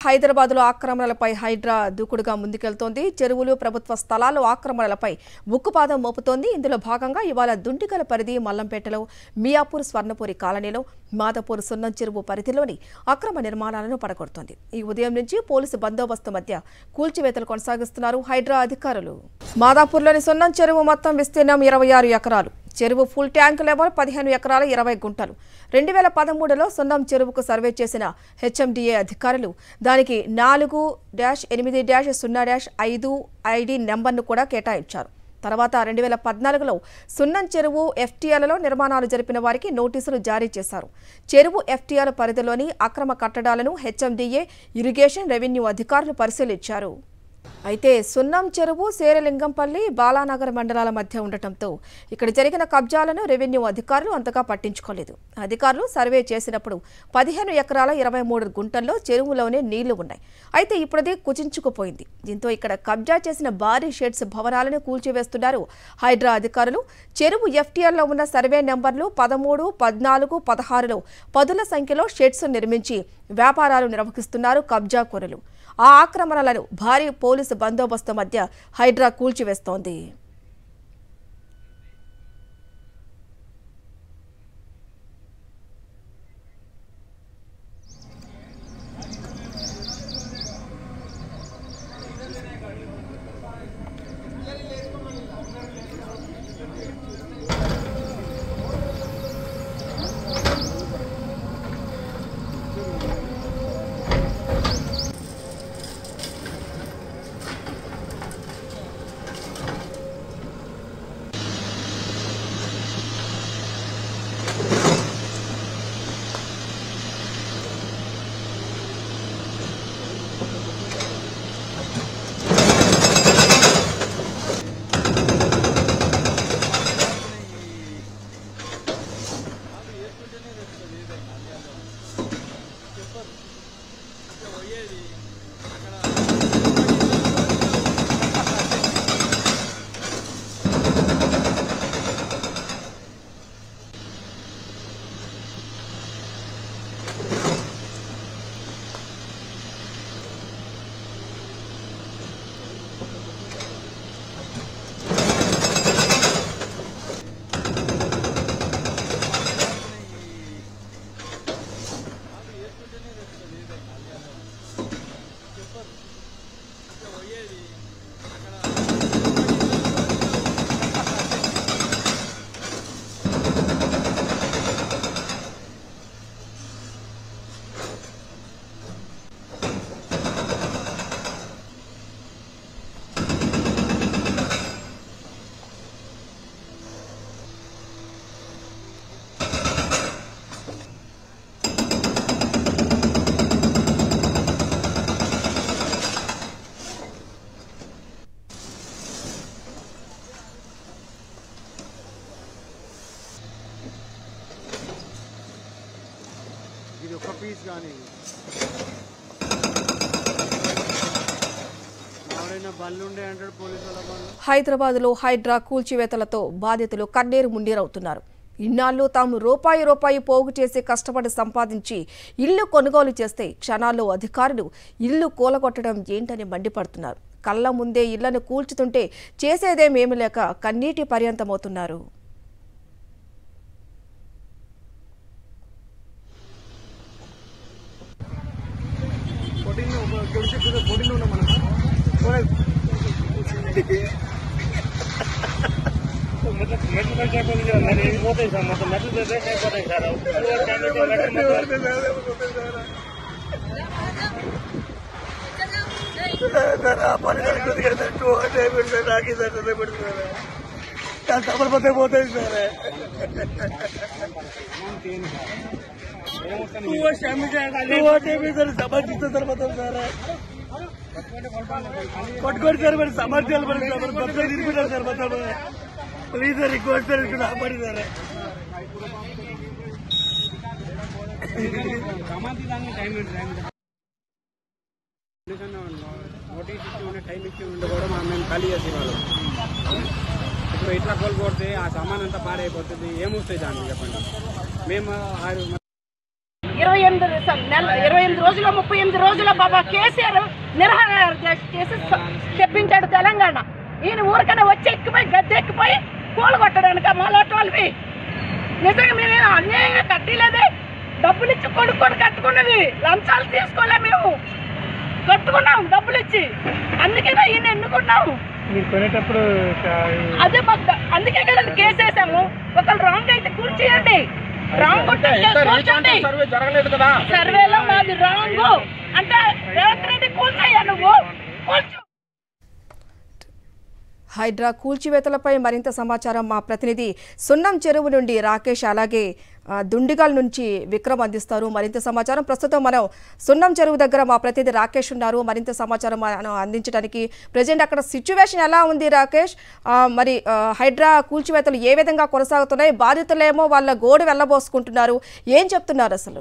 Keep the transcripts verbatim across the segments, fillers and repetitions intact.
హైదరాబాద్లో ఆక్రమణలపై హైడ్రా దూకుడుగా ముందుకెళ్తోంది. చెరువులు, ప్రభుత్వ స్థలాలు ఆక్రమణలపై ఉక్కుపాదం మోపుతోంది. ఇందులో భాగంగా ఇవాళ దుండిగల పరిధి మల్లంపేటలో, మియాపూర్, స్వర్ణపురి కాలనీలో, మాదాపూర్ సున్నం చెరువు పరిధిలోని అక్రమ నిర్మాణాలను పడగొడుతోంది. ఈ ఉదయం నుంచి పోలీసు బందోబస్తు మధ్య కూల్చివేతలు కొనసాగిస్తున్నారు హైడ్రా అధికారులు. మాదాపూర్లోని సున్నం చెరువు మొత్తం విస్తీర్ణం ఇరవై ఆరు ఎకరాలు. చెరువు ఫుల్ ట్యాంక్ లెవెల్ పదిహేను ఎకరాల ఇరవై గుంటలు. రెండు వేల పదమూడులో సున్నం చెరువుకు సర్వే చేసిన హెచ్ఎండిఏ అధికారులు దానికి నాలుగు డాష్ ఎనిమిది డాష్ సున్నా డాష్ ఐదు ఐడి నెంబర్ను కూడా కేటాయించారు. తర్వాత రెండు వేల పద్నాలుగులో సున్నం చెరువు ఎఫ్టీఎల్లో నిర్మాణాలు జరిపిన వారికి నోటీసులు జారీ చేశారు. చెరువు ఎఫ్టీఎల్ పరిధిలోని అక్రమ కట్టడాలను హెచ్ఎండిఏ, ఇరిగేషన్, రెవెన్యూ అధికారులు పరిశీలించారు. అయితే సున్నం చెరువు శేరలింగంపల్లి, బాలానగర్ మండలాల మధ్య ఉండటంతో ఇక్కడ జరిగిన కబ్జాలను రెవెన్యూ అధికారులు అంతగా పట్టించుకోలేదు. అధికారులు సర్వే చేసినప్పుడు పదిహేను ఎకరాల ఇరవై మూడు గుంటల్లో చెరువులోనే నీళ్లు ఉన్నాయి. అయితే ఇప్పుడది కుచించుకుపోయింది. దీంతో ఇక్కడ కబ్జా చేసిన భారీ షెడ్స్ భవనాలను కూల్చివేస్తున్నారు హైడ్రా అధికారులు. చెరువు ఎఫ్టీఎల్లో ఉన్న సర్వే నెంబర్లు పదమూడు, పద్నాలుగు, పదహారులో పదుల సంఖ్యలో షెడ్స్ నిర్మించి వ్యాపారాలు నిర్వహిస్తున్నారు కబ్జాకోరులు. ఆ ఆక్రమణలను భారీ పోలీసు బందోబస్తు మధ్య హైడ్రా కూల్చివేస్తోంది. హైదరాబాద్లో హైడ్రా కూల్చివేతలతో బాధితులు కన్నీరు మున్నీరవుతున్నారు. ఇన్నాళ్ళు తాము రూపాయి రూపాయి పోగు చేసి కష్టపడి సంపాదించి ఇల్లు కొనుగోలు చేస్తే క్షణాల్లో అధికారులు ఇల్లు కూలగొట్టడం ఏంటని మండిపడుతున్నారు. కళ్ళ ముందే ఇళ్లను కూల్చుతుంటే చేసేదేమేమి లేక కన్నీటి పర్యంతమవుతున్నారు. సమర్పతే పోతాయి సార్ సమర్థిస్తే సరిపోతాం సార్ కొట్టుకోండి సార్ మరి సమర్థ్యాలు పడి సార్ బద్దలు తిరిగిపోతారు సార్ మొత్తం ప్లీజ్ సార్ రిక్వెస్ట్ సార్ ఇక్కడ ఆపండి సార్ నోటీస్ ఇచ్చి ఉండే టైం ఇచ్చి ఉండే కూడా మేము ఖాళీ చేసి వాళ్ళు ఇప్పుడు ఇట్లా కోల్పోతే ఆ సామాన్ అంతా పాడైపోతుంది. ఏమొస్తాయి దాన్ని చెప్పండి. మేము ఇరవై ఎనిమిది నెల ఇరవై ఎనిమిది రోజుల ముప్పై ఎనిమిది రోజుల బాబా కేసీఆర్ నిరాహార చేసి తెప్పించాడు తెలంగాణ. ఈయన ఊరికనే వచ్చి ఎక్కిపోయి గద్దె ఎక్కిపోయి పూలు కొట్టడానికి మాలాంటి వాళ్ళవి నిజంగా మేము అన్యాయంగా కట్టలేదే. డబ్బులు ఇచ్చి కొనుక్కొని కట్టుకున్నది, లంచాలు తీసుకోలే, మేము కట్టుకున్నాం డబ్బులు ఇచ్చి. అందుకేనా ఈయన ఎన్నుకున్నాము. అదే మాకు అందుకే కదండి కేసు వేసాము. ఒకళ్ళు రాంగ్ అయితే కూర్చేయండి, రాంగ్ కూర్చోండి. సర్వేలో మాది రాంగ్ అంటే రేవంత్ రెడ్డి కూర్చోయ్యా, నువ్వు కూర్చో. హైడ్రా కూల్చివేతలపై మరింత సమాచారం మా ప్రతినిధి సున్నం చెరువు నుండి రాకేష్ అలాగే దుండిగల్ నుంచి విక్రమ్ అందిస్తారు. మరింత సమాచారం ప్రస్తుతం మనం సున్నం చెరువు దగ్గర మా ప్రతినిధి రాకేష్ ఉన్నారు. మరింత సమాచారం అందించడానికి ప్రజెంట్ అక్కడ సిచ్యువేషన్ ఎలా ఉంది రాకేష్? మరి హైడ్రా కూల్చివేతలు ఏ విధంగా కొనసాగుతున్నాయి? బాధితులేమో వాళ్ళ గోడు వెళ్ళబోసుకుంటున్నారు, ఏం చెప్తున్నారు అసలు?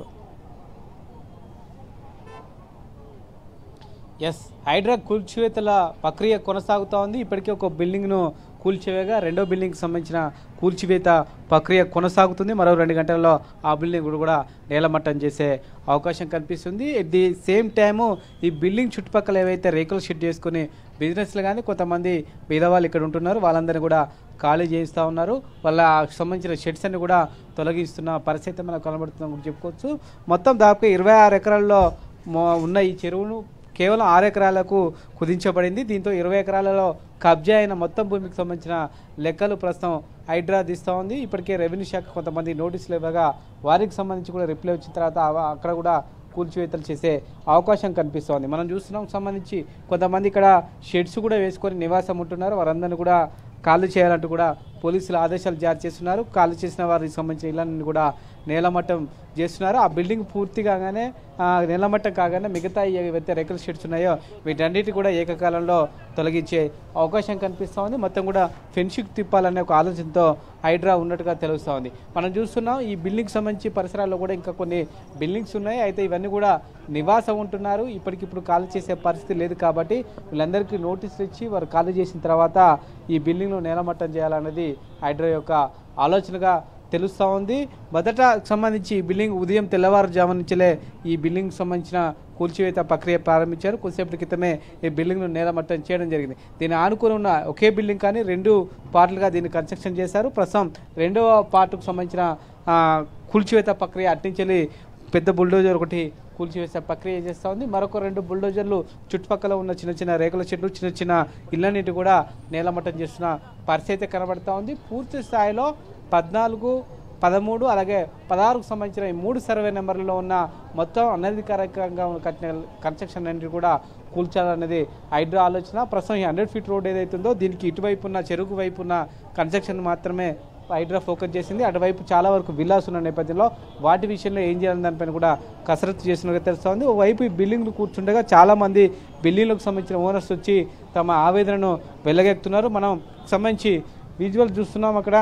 ఎస్, హైడ్రా కూల్చివేతల ప్రక్రియ కొనసాగుతూ ఉంది. ఇప్పటికే ఒక బిల్డింగ్ను కూల్చివేయగా రెండో బిల్డింగ్కి సంబంధించిన కూల్చివేత ప్రక్రియ కొనసాగుతుంది. మరో రెండు గంటల్లో ఆ బిల్డింగ్ కూడా నేలమట్టం చేసే అవకాశం కనిపిస్తుంది. ఎట్ ది సేమ్ టైము ఈ బిల్డింగ్ చుట్టుపక్కల ఏవైతే రేకులు షెడ్ చేసుకుని బిజినెస్లు కానీ కొంతమంది పేదవాళ్ళు ఇక్కడ ఉంటున్నారు, వాళ్ళందరినీ కూడా ఖాళీ చేయిస్తూ ఉన్నారు. వాళ్ళ సంబంధించిన షెడ్స్ అన్ని కూడా తొలగిస్తున్న పరిస్థితి మనకు కనబడుతుందని చెప్పుకోవచ్చు. మొత్తం దాదాపు ఇరవై ఆరు ఎకరాల్లో ఉన్న ఈ చెరువును కేవలం ఆరు ఎకరాలకు కుదించబడింది. దీంతో ఇరవై ఎకరాలలో కబ్జా అయిన మొత్తం భూమికి సంబంధించిన లెక్కలు ప్రస్తుతం హైడ్రా తీస్తూ ఉంది. ఇప్పటికే రెవెన్యూ శాఖ కొంతమంది నోటీసులు ఇవ్వగా వారికి సంబంధించి కూడా రిప్లై వచ్చిన తర్వాత అక్కడ కూడా కూల్చివేతలు చేసే అవకాశం కనిపిస్తోంది. మనం చూస్తున్నాం సంబంధించి కొంతమంది ఇక్కడ షెడ్స్ కూడా వేసుకొని నివాసం ఉంటున్నారు. వారందరినీ కూడా ఖాళీ చేయాలంటూ కూడా పోలీసులు ఆదేశాలు జారీ చేస్తున్నారు. ఖాళీ చేసిన వారికి సంబంధించిన ఇళ్ళని కూడా నేలమట్టం చేస్తున్నారు. ఆ బిల్డింగ్ పూర్తి కాగానే నేలమట్టం కాగానే మిగతా ఏవైతే రేకుల షెడ్స్ ఉన్నాయో వీటన్నిటి కూడా ఏకకాలంలో తొలగించే అవకాశం కనిపిస్తూ ఉంది. మొత్తం కూడా ఫెన్సింగ్ తిప్పాలనే ఒక ఆలోచనతో హైడ్రా ఉన్నట్టుగా తెలుస్తూ ఉంది. మనం చూస్తున్నాం ఈ బిల్డింగ్ సంబంధించి పరిసరాల్లో కూడా ఇంకా కొన్ని బిల్డింగ్స్ ఉన్నాయి. అయితే ఇవన్నీ కూడా నివాసం ఉంటున్నారు. ఇప్పటికిప్పుడు ఖాళీ చేసే పరిస్థితి లేదు కాబట్టి వీళ్ళందరికీ నోటీసులు ఇచ్చి వారు ఖాళీ చేసిన తర్వాత ఈ బిల్డింగ్ను నేలమట్టం చేయాలన్నది హైడ్రా యొక్క ఆలోచనగా తెలుస్తూ ఉంది. మొదట సంబంధించి ఈ బిల్డింగ్ ఉదయం తెల్లవారుజాము నుంచే ఈ బిల్డింగ్ సంబంధించిన కూల్చివేత ప్రక్రియ ప్రారంభించారు. కొద్దిసేపటి క్రితమే ఈ బిల్డింగ్ను నేలమట్టం చేయడం జరిగింది. దీన్ని ఆనుకుని ఉన్న ఒకే బిల్డింగ్ కానీ రెండు పార్టులుగా దీన్ని కన్స్ట్రక్షన్ చేశారు. ప్రస్తుతం రెండవ పార్టుకు సంబంధించిన కూల్చివేత ప్రక్రియ అట్టించెల్లి పెద్ద బుల్డోజర్ ఒకటి కూల్చివేసే ప్రక్రియ చేస్తూ ఉంది. మరొక రెండు బుల్డోజర్లు చుట్టుపక్కల ఉన్న చిన్న చిన్న రేకుల చెట్లు చిన్న చిన్న ఇళ్ళన్నిటి కూడా నేలమట్టం చేస్తున్న పరిస్థితి కనబడుతూ ఉంది. పూర్తి స్థాయిలో పద్నాలుగు పదమూడు అలాగే పదహారుకు సంబంధించిన ఈ మూడు సర్వే నెంబర్లలో ఉన్న మొత్తం అనధికారికంగా కట్టిన కన్స్ట్రక్షన్ అన్నిటి కూడా కూల్చాలనేది హైడ్రా ఆలోచన. ప్రస్తుతం ఈ హండ్రెడ్ ఫీట్ రోడ్ ఏదైతుందో దీనికి ఇటువైపు ఉన్న చెరుకు వైపు ఉన్న కన్స్ట్రక్షన్ మాత్రమే హైడ్రా ఫోకస్ చేసింది. అటువైపు చాలా వరకు విల్లాస్ ఉన్న నేపథ్యంలో వాటి విషయంలో ఏం చేయాలని దానిపైన కూడా కసరత్తు చేసినట్టుగా తెలుస్తోంది. ఓవైపు ఈ బిల్డింగ్లు కూర్చుండగా చాలామంది బిల్డింగ్లకు సంబంధించిన ఓనర్స్ వచ్చి తమ ఆవేదనను వెళ్ళగెక్కుతున్నారు. మనం సంబంధించి విజువల్ చూస్తున్నాం. అక్కడ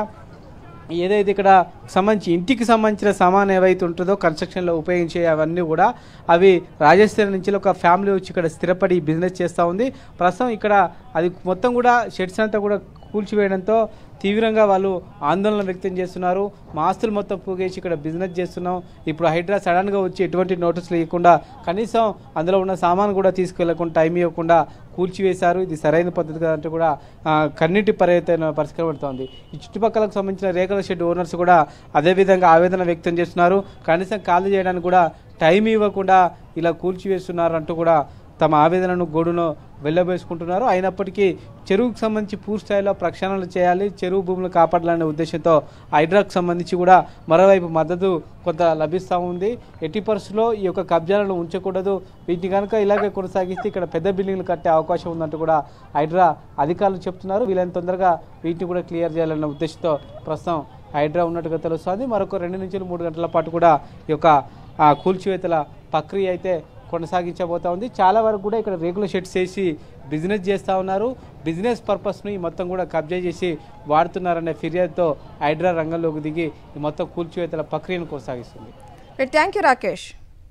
ఏదైతే ఇక్కడ సంబంధించి ఇంటికి సంబంధించిన సామాన్ ఏవైతే ఉంటుందో కన్స్ట్రక్షన్లో ఉపయోగించే అవన్నీ కూడా అవి రాజస్థాన్ నుంచి ఒక ఫ్యామిలీ వచ్చి ఇక్కడ స్థిరపడి బిజినెస్ చేస్తూ ఉంది. ప్రస్తుతం ఇక్కడ అది మొత్తం కూడా షెడ్స్ అంతా కూడా కూల్చివేయడంతో తీవ్రంగా వాళ్ళు ఆందోళన వ్యక్తం చేస్తున్నారు. మా ఆస్తులు మొత్తం పోగేసి ఇక్కడ బిజినెస్ చేస్తున్నాం. ఇప్పుడు హైడ్రా సడన్గా వచ్చి ఎటువంటి నోటీసులు ఇవ్వకుండా కనీసం అందులో ఉన్న సామాను కూడా తీసుకెళ్లకుండా టైం ఇవ్వకుండా కూల్చివేశారు. ఇది సరైన పద్ధతి కాదంటే కూడా కన్నీటి పరిస్థితి పరిష్కరించబడుతోంది. ఈ చుట్టుపక్కలకు సంబంధించిన రేకుల షెడ్ ఓనర్స్ కూడా అదేవిధంగా ఆవేదన వ్యక్తం చేస్తున్నారు. కనీసం ఖాళీ చేయడానికి కూడా టైం ఇవ్వకుండా ఇలా కూల్చివేస్తున్నారు అంటూ కూడా తమ ఆవేదనను గోడును వెళ్ళబోసుకుంటున్నారు. అయినప్పటికీ చెరువుకు సంబంధించి పూర్తి స్థాయిలో ప్రక్షాళనలు చేయాలి, చెరువు భూములు కాపాడాలనే ఉద్దేశంతో హైడ్రాకు సంబంధించి కూడా మరోవైపు మద్దతు కొంత లభిస్తూ ఉంది. ఎట్టి పరిస్థితుల్లో ఈ యొక్క కబ్జాలను ఉంచకూడదు, వీటిని కనుక ఇలాగే కొనసాగిస్తే ఇక్కడ పెద్ద బిల్డింగ్లు కట్టే అవకాశం ఉందంటూ కూడా హైడ్రా అధికారులు చెప్తున్నారు. వీలైన తొందరగా వీటిని కూడా క్లియర్ చేయాలన్న ఉద్దేశంతో ప్రస్తుతం హైడ్రా ఉన్నట్టుగా తెలుస్తోంది. మరొక రెండు నుంచి మూడు గంటల పాటు కూడా ఈ యొక్క కూల్చివేతల ప్రక్రియ అయితే కొనసాగించబోతా ఉంది. చాలా వరకు కూడా ఇక్కడ రేకుల షెడ్స్ వేసి బిజినెస్ చేస్తూ ఉన్నారు. బిజినెస్ పర్పస్ను ఈ మొత్తం కూడా కబ్జా చేసి వాడుతున్నారనే ఫిర్యాదుతో హైడ్రా రంగంలోకి దిగి ఈ మొత్తం కూల్చివేతల ప్రక్రియను కొనసాగిస్తుంది. Thank you Rakesh.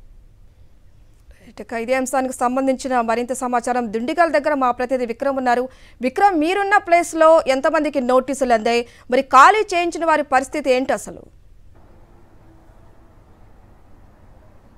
ఇదే అంశానికి సంబంధించిన మరింత సమాచారం దుండిగల్ దగ్గర మా ప్రతినిధి విక్రమ్ ఉన్నారు. విక్రమ్, మీరున్న ప్లేస్లో ఎంతమందికి నోటీసులు అందాయి? మరి ఖాళీ చేయించిన వారి పరిస్థితి ఏంటి అసలు?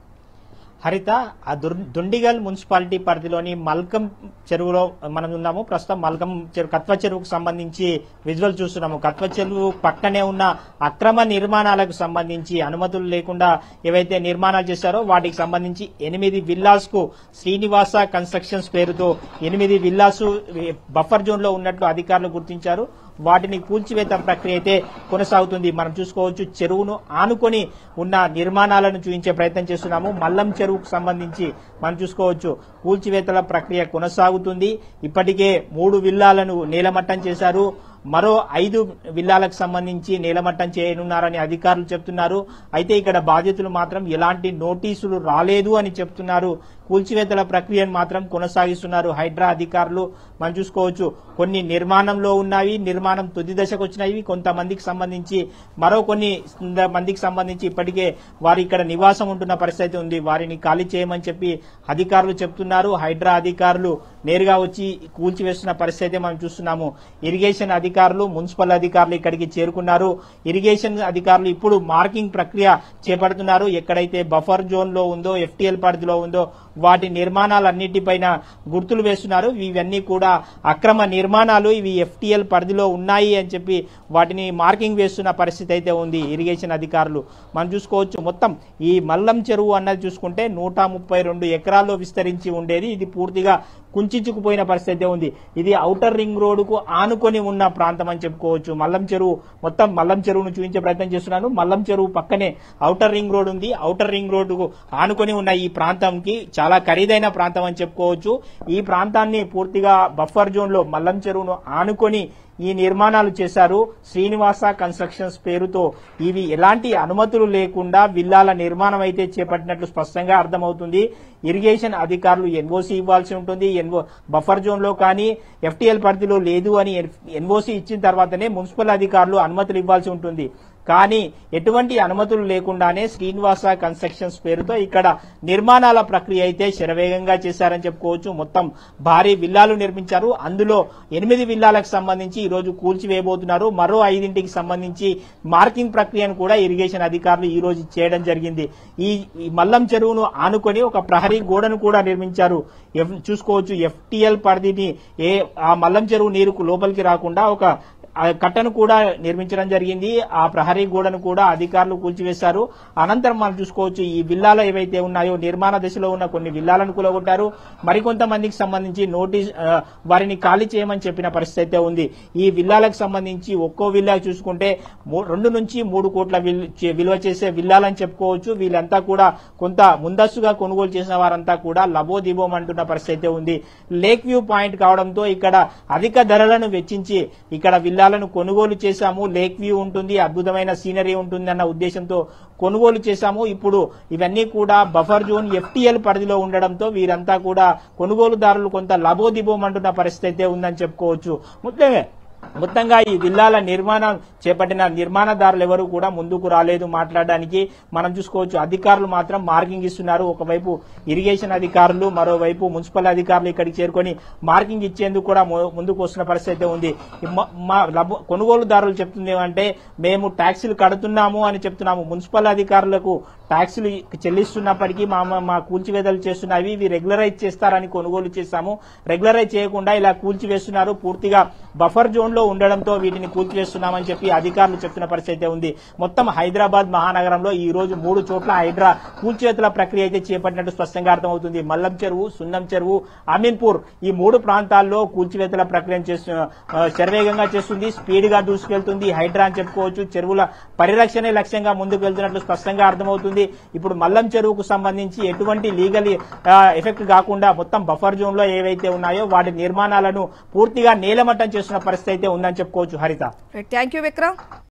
హరిత ఆ దుండిగల్ మున్సిపాలిటీ పరిధిలోని మల్కం చెరువులో మనం ఉన్నాము. ప్రస్తుతం మల్కం చెరువు కత్వ చెరువుకు సంబంధించి విజువల్ చూస్తున్నాము. కత్వ చెరువు పక్కనే ఉన్న అక్రమ నిర్మాణాలకు సంబంధించి అనుమతులు లేకుండా ఏవైతే నిర్మాణాలు చేశారో వాటికి సంబంధించి ఎనిమిది విల్లాస్ కు శ్రీనివాస కన్స్ట్రక్షన్స్ పేరుతో ఎనిమిది విల్లాస్ బఫర్ జోన్ లో ఉన్నట్లు అధికారులు గుర్తించారు. వాటిని కూల్చివేత ప్రక్రియ అయితే కొనసాగుతుంది. మనం చూసుకోవచ్చు చెరువును ఆనుకొని ఉన్న నిర్మాణాలను చూపించే ప్రయత్నం చేస్తున్నాము. మల్లం చెరువుకు సంబంధించి మనం చూసుకోవచ్చు కూల్చివేతల ప్రక్రియ కొనసాగుతుంది. ఇప్పటికే మూడు విల్లాలను నేలమట్టం చేశారు. మరో ఐదు విల్లాలకు సంబంధించి నేలమట్టం చేయనున్నారని అధికారులు చెప్తున్నారు. అయితే ఇక్కడ బాధితులు మాత్రం ఎలాంటి నోటీసులు రాలేదు అని చెప్తున్నారు. కూల్చివేతల ప్రక్రియను మాత్రం కొనసాగిస్తున్నారు హైడ్రా అధికారులు. మనం చూసుకోవచ్చు కొన్ని నిర్మాణంలో ఉన్నవి, నిర్మాణం తుది దశకు వచ్చినవి, కొంతమందికి సంబంధించి మరో కొన్ని మందికి సంబంధించి ఇప్పటికే వారు ఇక్కడ నివాసం ఉంటున్న పరిస్థితి ఉంది. వారిని ఖాళీ చేయమని చెప్పి అధికారులు చెప్తున్నారు. హైడ్రా అధికారులు నేరుగా వచ్చి కూల్చివేస్తున్న పరిస్థితి మనం చూస్తున్నాము. ఇరిగేషన్ అధికారులు, మున్సిపల్ అధికారులు ఇక్కడికి చేరుకున్నారు. ఇరిగేషన్ అధికారులు ఇప్పుడు మార్కింగ్ ప్రక్రియ చేపడుతున్నారు. ఎక్కడైతే బఫర్ జోన్ లో ఉందో, ఎఫ్టీఎల్ పరిధిలో ఉందో వాటి నిర్మాణాలన్నిటిపైన గుర్తులు వేస్తున్నారు. ఇవన్నీ కూడా అక్రమ నిర్మాణాలు, ఇవి ఎఫ్టీఎల్ పరిధిలో ఉన్నాయి అని చెప్పి వాటిని మార్కింగ్ వేస్తున్న పరిస్థితి అయితే ఉంది ఇరిగేషన్ అధికారులు. మనం చూసుకోవచ్చు మొత్తం ఈ మల్లం చెరువు అన్నది చూసుకుంటే నూట ముప్పై రెండు ఎకరాల్లో విస్తరించి ఉండేది. ఇది పూర్తిగా కుంచుకుపోయిన పరిస్థితి ఉంది. ఇది ఔటర్ రింగ్ రోడ్డుకు ఆనుకొని ఉన్న ప్రాంతం అని చెప్పుకోవచ్చు. మల్లం చెరువు మొత్తం మల్లం చెరువును చూపించే ప్రయత్నం చేస్తున్నాను. మల్లం చెరువు పక్కనే ఔటర్ రింగ్ రోడ్ ఉంది. ఔటర్ రింగ్ రోడ్డుకు ఆనుకొని ఉన్న ఈ ప్రాంతంకి చాలా ఖరీదైన ప్రాంతం అని చెప్పుకోవచ్చు. ఈ ప్రాంతాన్ని పూర్తిగా బఫర్ జోన్ లో మల్లం చెరువును ఆనుకొని ఈ నిర్మాణాలు చేశారు. శ్రీనివాస కన్స్ట్రక్షన్స్ పేరుతో ఇవి ఎలాంటి అనుమతులు లేకుండా విల్లాల నిర్మాణం అయితే చేపట్టినట్లు స్పష్టంగా అర్థమవుతుంది. ఇరిగేషన్ అధికారులు ఎన్ఓసి ఇవ్వాల్సి ఉంటుంది. ఎన్ఓ బఫర్ జోన్ లో కానీ ఎఫ్టీఎల్ పరిధిలో లేదు అని ఎన్ఓసి ఇచ్చిన తర్వాతనే మున్సిపల్ అధికారులు అనుమతులు ఇవ్వాల్సి ఉంటుంది. కానీ ఎటువంటి అనుమతులు లేకుండానే శ్రీనివాస కన్స్ట్రక్షన్స్ పేరుతో ఇక్కడ నిర్మాణాల ప్రక్రియ అయితే శరవేగంగా చేశారని చెప్పుకోవచ్చు. మొత్తం భారీ విల్లాలు నిర్మించారు. అందులో ఎనిమిది విల్లాలకు సంబంధించి ఈ రోజు కూల్చివేయబోతున్నారు. మరో ఐదింటికి సంబంధించి మార్కింగ్ ప్రక్రియను కూడా ఇరిగేషన్ అధికారులు ఈ రోజు చేయడం జరిగింది. ఈ మల్లం చెరువును ఆనుకొని ఒక ప్రహరీ గోడను కూడా నిర్మించారు. చూసుకోవచ్చు ఎఫ్టీఎల్ పరిధిని ఏ ఆ మల్లం చెరువు నీరుకు లోపలికి రాకుండా ఒక కట్టను కూడా నిర్మించడం జరిగింది. ఆ ప్రహరీ గోడను కూడా అధికారులు కూల్చివేశారు. అనంతరం మనం చూసుకోవచ్చు ఈ విల్లాలు ఏవైతే ఉన్నాయో నిర్మాణ దశలో ఉన్న కొన్ని విల్లాలను కూలగొట్టారు. మరికొంతమందికి సంబంధించి నోటీస్ వారిని ఖాళీ చేయమని చెప్పిన పరిస్థితి ఉంది. ఈ విల్లాలకు సంబంధించి ఒక్కో విల్లా చూసుకుంటే రెండు నుంచి మూడు కోట్ల విలువ చేసే విల్లాలని చెప్పుకోవచ్చు. వీళ్ళంతా కూడా కొంత ముందస్తుగా కొనుగోలు చేసిన వారంతా కూడా లబోదిబోం అంటున్న పరిస్థితి ఉంది. లేక్ వ్యూ పాయింట్ కావడంతో ఇక్కడ అధిక ధరలను వెచ్చించి ఇక్కడ విల్లా కొనుగోలు చేశాము. లేక్ వ్యూ ఉంటుంది, అద్భుతమైన సీనరీ ఉంటుంది అన్న ఉద్దేశంతో కొనుగోలు చేశాము. ఇప్పుడు ఇవన్నీ కూడా బఫర్ జోన్ ఎఫ్టీఎల్ పరిధిలో ఉండడంతో వీరంతా కూడా కొనుగోలుదారులు కొంత లబోదిబోం అంటున్న పరిస్థితి ఉందని చెప్పుకోవచ్చు. మొత్తంగా మొత్తంగా ఈ విల్లాల నిర్మాణం చేపట్టిన నిర్మాణదారులు ఎవరు కూడా ముందుకు రాలేదు మాట్లాడడానికి. మనం చూసుకోవచ్చు అధికారులు మాత్రం మార్కింగ్ ఇస్తున్నారు. ఒకవైపు ఇరిగేషన్ అధికారులు, మరోవైపు మున్సిపల్ అధికారులు ఇక్కడికి చేరుకొని మార్కింగ్ ఇచ్చేందుకు కూడా ముందుకు వస్తున్న పరిస్థితి ఉంది. మా కొనుగోలుదారులు చెప్తుంది ఏమంటే మేము ట్యాక్సీలు కడుతున్నాము అని చెప్తున్నాము. మున్సిపల్ అధికారులకు ట్యాక్సీలు చెల్లిస్తున్నప్పటికీ మా మా కూల్చివేతలు చేస్తున్నవి ఇవి రెగ్యులరైజ్ చేస్తారని కొనుగోలు చేశాము. రెగ్యులరైజ్ చేయకుండా ఇలా కూల్చివేస్తున్నారు. పూర్తిగా బఫర్ జోన్ లో ఉండడంతో వీటిని కూల్చివేస్తున్నామని చెప్పి అధికారులు చెప్తున్న పరిస్థితి ఉంది. మొత్తం హైదరాబాద్ మహానగరంలో ఈ రోజు మూడు చోట్ల హైడ్రా కూల్చివేతల ప్రక్రియ అయితే చేపట్టినట్టు స్పష్టంగా అర్థమవుతుంది. మల్లం చెరువు, సున్నం చెరువు, అమీన్పూర్ ఈ మూడు ప్రాంతాల్లో కూల్చివేతల ప్రక్రియను శరవేగంగా చేస్తుంది. స్పీడ్ గా దూసుకెళ్తుంది హైడ్రా అని చెప్పుకోవచ్చు. చెరువుల పరిరక్షణే లక్ష్యంగా ముందుకు వెళ్తున్నట్లు స్పష్టంగా అర్థమవుతుంది. ఇప్పుడు మల్లం చెరువుకు సంబంధించి ఎటువంటి లీగల్ ఎఫెక్ట్ కాకుండా మొత్తం బఫర్ జోన్ లో ఏవైతే ఉన్నాయో వాటి నిర్మాణాలను పూర్తిగా నేలమట్టం చేస్తున్న పరిస్థితి అయితే ఉందని చెప్పుకోవచ్చు. హరిత, థ్యాంక్ యూ విక్రమ్.